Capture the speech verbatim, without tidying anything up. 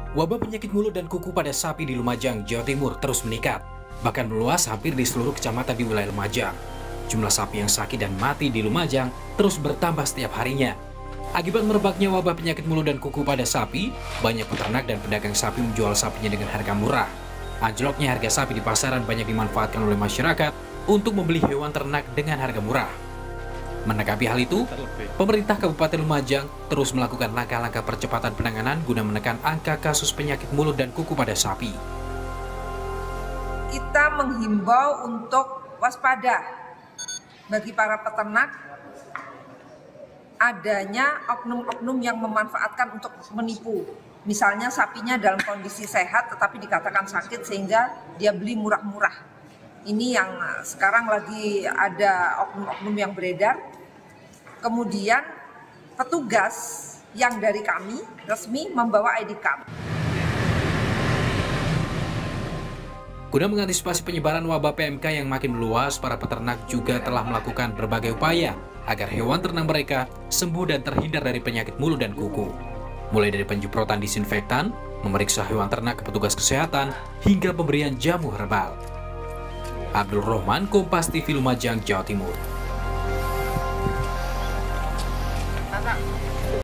Wabah penyakit mulut dan kuku pada sapi di Lumajang, Jawa Timur terus meningkat, bahkan meluas hampir di seluruh kecamatan di wilayah Lumajang. Jumlah sapi yang sakit dan mati di Lumajang terus bertambah setiap harinya. Akibat merebaknya wabah penyakit mulut dan kuku pada sapi, banyak peternak dan pedagang sapi menjual sapinya dengan harga murah. Anjloknya harga sapi di pasaran banyak dimanfaatkan oleh masyarakat untuk membeli hewan ternak dengan harga murah. Menanggapi hal itu, pemerintah Kabupaten Lumajang terus melakukan langkah-langkah percepatan penanganan guna menekan angka kasus penyakit mulut dan kuku pada sapi. Kita menghimbau untuk waspada bagi para peternak adanya oknum-oknum yang memanfaatkan untuk menipu. Misalnya sapinya dalam kondisi sehat tetapi dikatakan sakit sehingga dia beli murah-murah. Ini yang sekarang lagi ada oknum-oknum yang beredar. Kemudian petugas yang dari kami resmi membawa I D card. Guna mengantisipasi penyebaran wabah P M K yang makin meluas, para peternak juga telah melakukan berbagai upaya agar hewan ternak mereka sembuh dan terhindar dari penyakit mulut dan kuku. Mulai dari penyemprotan disinfektan, memeriksa hewan ternak ke petugas kesehatan, hingga pemberian jamu herbal. Abdul Rohman, Kompas T V Lumajang, Jawa Timur.